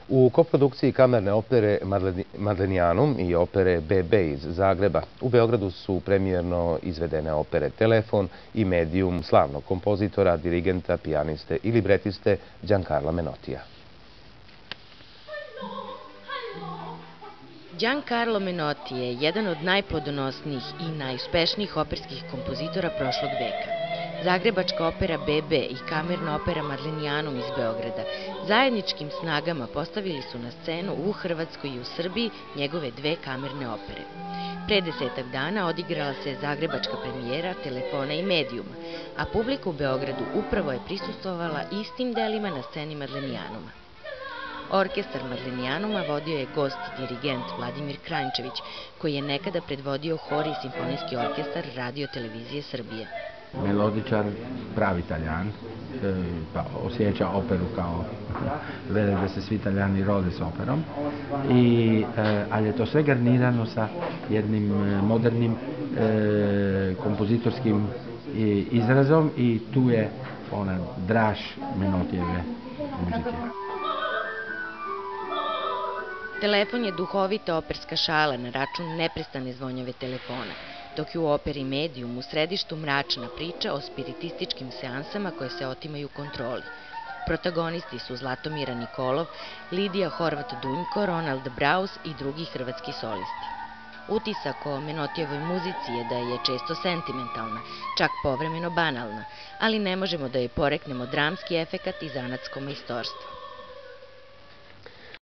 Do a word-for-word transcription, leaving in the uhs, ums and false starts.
U koprodukciji kamerne opere Madlenijanum i opere be be iz Zagreba u Beogradu su premijerno izvedene opere Telefon i Medijum slavnog kompozitora, dirigenta, pijaniste i libretiste Giancarla Menotija. Giancarlo Menotti je jedan od najplodonosnijih i najuspešnijih operskih kompozitora prošlog veka. Zagrebačka opera be be i kamerna opera Madlenijanum iz Beograda zajedničkim snagama postavili su na scenu u Hrvatskoj i u Srbiji njegove dve kamerne opere. Pre desetak dana odigrala se zagrebačka premijera Telefona i Medijuma, a publika u Beogradu upravo je prisustvovala istim delima na sceni Madlenijanuma. Orkestar Madlenijanuma vodio je gost dirigent Vladimir Kranjčević, koji je nekada predvodio hor i simfonijski orkestar Radio televizije Srbije. Melodičar, pravi Taljan, pa osjeća operu kao vele da se svi Taljani rode s operom, I, ali je to sve garnirano sa jednim modernim e, kompozitorskim izrazom i tu je ona draž Menotijeve muzike. Telefon je duhovita operska šala na račun neprestane zvonjave telefona, dok je u operi Medijum u središtu mračna priča o spiritističkim seansama koje se otimaju kontroli. Protagonisti su Zlatomira Nikolov, Lidija Horvat-Dunjko, Ronald Braus i drugi hrvatski solisti. Utisak o Menotijevoj muzici je da je često sentimentalna, čak povremeno banalna, ali ne možemo da je poreknemo dramski efekat i zanatsko majstorstvo.